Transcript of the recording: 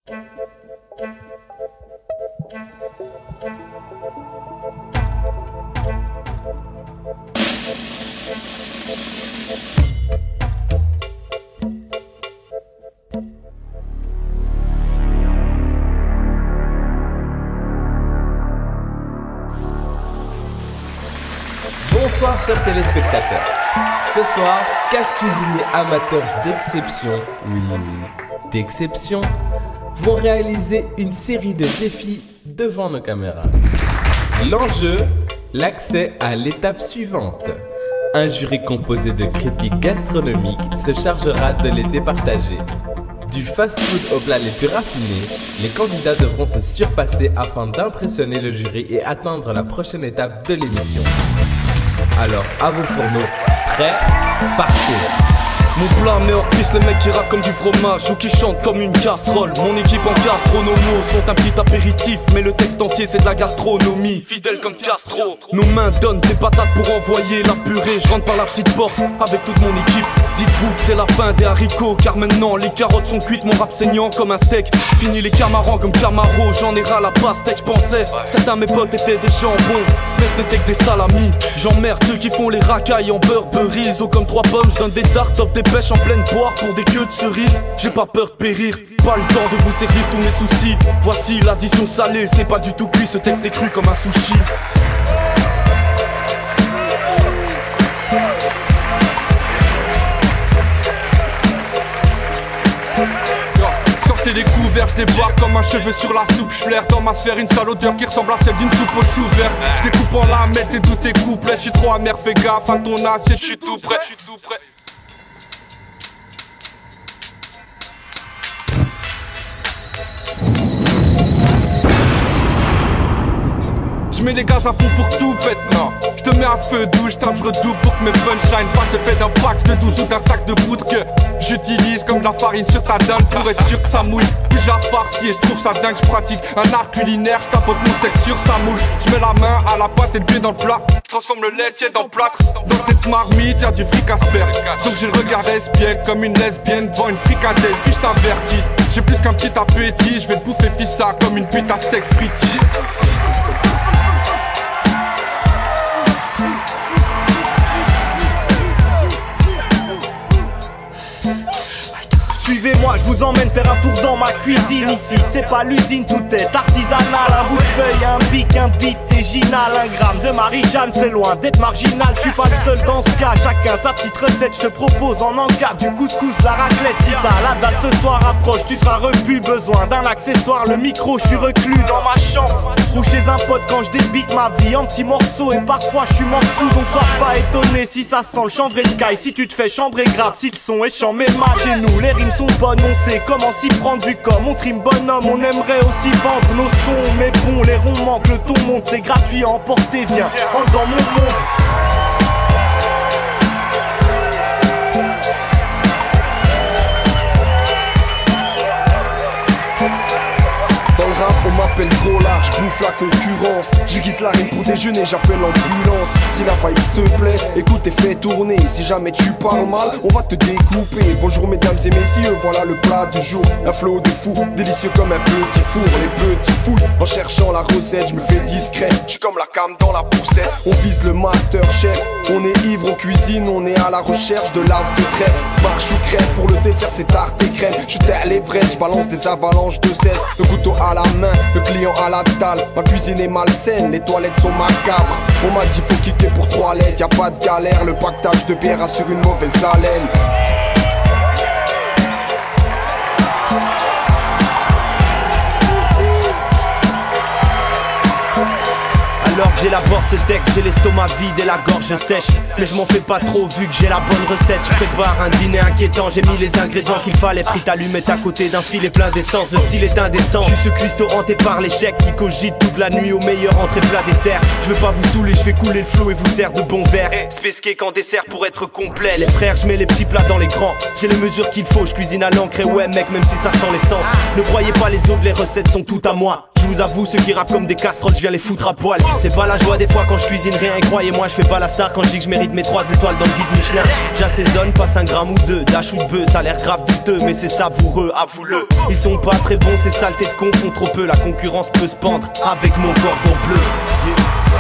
Bonsoir chers téléspectateurs. Ce soir, 4 cuisiniers amateurs d'exception, oui, d'exception, vont réaliser une série de défis devant nos caméras. L'enjeu, l'accès à l'étape suivante. Un jury composé de critiques gastronomiques se chargera de les départager. Du fast-food aux plats les plus raffinés, les candidats devront se surpasser afin d'impressionner le jury et atteindre la prochaine étape de l'émission. Alors, à vos fourneaux, prêts, partez! Mon plat met hors piste les mecs qui rappent comme du fromage ou qui chantent comme une casserole. Mon équipe en gastronomie sont un petit apéritif, mais le texte entier c'est de la gastronomie, fidèle comme Castro. Nos mains donnent des patates pour envoyer la purée. Je rentre par la petite porte avec toute mon équipe. Dites-vous que c'est la fin des haricots, car maintenant les carottes sont cuites, mon rap saignant comme un steak. Fini les camarans comme Camaro, j'en ai ras la pastèque. J'pensais, certains mes potes étaient des jambons, mais ce n'était que des salamis. J'emmerde ceux qui font les racailles en Burberry. Eau comme 3 pommes, j'donne des tartes, offre des pêches en pleine poire pour des queues de cerises. J'ai pas peur de périr, pas le temps de vous servir tous mes soucis. Voici l'addition salée, c'est pas du tout cuit, ce texte est cru comme un sushi. Sortez les couverts, je débarque comme un cheveu sur la soupe. Je flaire dans ma sphère une sale odeur qui ressemble à celle d'une soupe aux choux verts. Je découpe en lamette et d'où tes couplets. Je suis trop amer, fais gaffe à ton assiette, je suis tout prêt. Je mets les gaz à fond pour que tout pète, non. Je te mets à feu doux, je tape, je redouble pour que mes punchlines fassent effet d'un pack de 12 ou d'un sac de poudre que j'utilise comme de la farine sur ta dinde pour être sûr que ça mouille. Puis je la farcie et je trouve ça dingue, je pratique un art culinaire, je tapote mon sexe sur sa moule. Je mets la main à la pâte et le pied dans le plat, je transforme le laitier dans plâtre. Dans cette marmite y'a du fric à se faire, donc j'ai le regard espiègle comme une lesbienne devant une fricadelle. Puis je t'avertis, j'ai plus qu'un petit appétit, je vais te bouffer fissa comme une pute à steak frites. Suivez-moi, je vous emmène faire un tour dans ma cuisine. Ici, c'est pas l'usine, tout est artisanal. Un bout de feuille, un bic, un beat original. Un gramme de Marie-Jeanne, c'est loin d'être marginal. Je suis pas le seul dans ce cas, chacun sa petite recette. Je te propose en encas du couscous, de la raclette. Si t'as la dalle ce soir approche, tu seras repu. Besoin d'un accessoire, le micro, je suis reclus dans ma chambre ou chez un pote quand je débite ma vie en petits morceaux. Et parfois je suis morceau, donc sois pas étonné si ça sent le chanvre et le sky. Si tu te fais chambrer grave, si le son est chant, mais mal. Chez nous, les rimes sont bonnes, on sait comment s'y prendre. Vu comme on trime bonhomme, on aimerait aussi vendre nos sons. Mais bon, les ronds manquent, le ton monte, c'est gratuit, emportez, viens, entre dans mon monde. On m'appelle trop large, bouffe la concurrence. J'aiguise la rime pour déjeuner, j'appelle l'ambulance. Si la vibe te plaît, écoute et fais tourner. Si jamais tu parles mal, on va te découper. Bonjour mesdames et messieurs, voilà le plat du jour. Un flow de fou, délicieux comme un petit four. Les petits fouilles, en cherchant la recette, je me fais discret. J'suis comme la cam dans la poussette. On vise le master chef, on est ivre, on cuisine, on est à la recherche de l'as de trèfle. Marche ou crève, pour le dessert c'est tarte et crème. J'suis à l'évresse, j'balance des avalanches de cesse. Le couteau à la main, le client à la dalle, ma cuisine est malsaine, les toilettes sont macabres. On m'a dit faut kicker pour 3 lettres, y'a pas de galère, le pactage de bière assure une mauvaise haleine. Alors que j'élabore ce texte, j'ai l'estomac vide et la gorge sèche. Mais je m'en fais pas trop vu que j'ai la bonne recette. Je prépare un dîner inquiétant, j'ai mis les ingrédients qu'il fallait. Frites allumettes à côté d'un filet plein d'essence, le style est indécent. Je suis ce cuistot hanté par l'échec qui cogite toute la nuit au meilleur entrée plat dessert. Je veux pas vous saouler, je fais couler le flot et vous sers de bons verres. Spesqué qu'en dessert pour être complet. Les frères, je mets les petits plats dans les grands. J'ai les mesures qu'il faut, je cuisine à l'encre et ouais mec même si ça sent l'essence. Ne croyez pas les autres, les recettes sont toutes à moi. je vous avoue, ceux qui rappent comme des casseroles, je viens les foutre à poil. C'est pas la joie des fois quand je cuisine rien, et croyez-moi, je fais pas la star quand je dis que je mérite mes 3 étoiles dans le guide Michelin. J'assaisonne, passe un gramme ou deux d'hache ou de bœuf, ça a l'air grave douteux, mais c'est savoureux, avoue-le. Ils sont pas très bons, ces saletés de cons font trop peu, la concurrence peut se pendre avec mon cordon bleu.